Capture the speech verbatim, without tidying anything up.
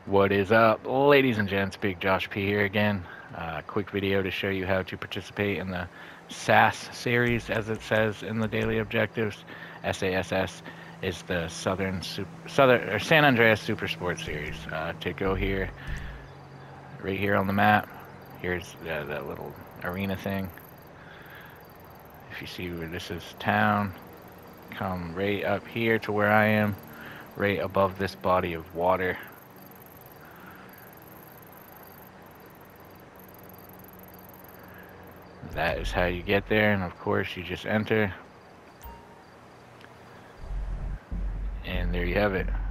What is up, ladies and gents? Big Josh P here again. Uh, quick video to show you how to participate in the SASS series, as it says in the daily objectives. S A S S is the Southern Super, Southern or San Andreas Super Sports Series. Uh, to go here, right here on the map. Here's the, that little arena thing. If you see where this is town, come right up here to where I am, right above this body of water. That is how you get there, and of course you just enter, and there you have it.